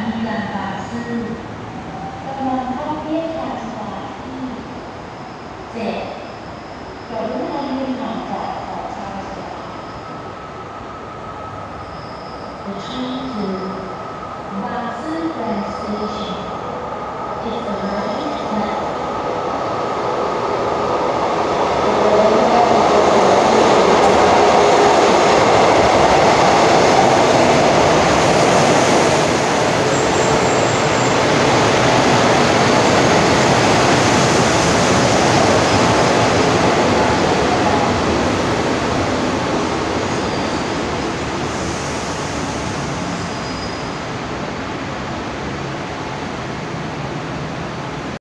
นีกลางบางซื่อกำลังเข้าเทียบชานชาลาที่7กรุณายืนห่างจากขอบชานชาลา The train to Bangsu Grand Station is arriving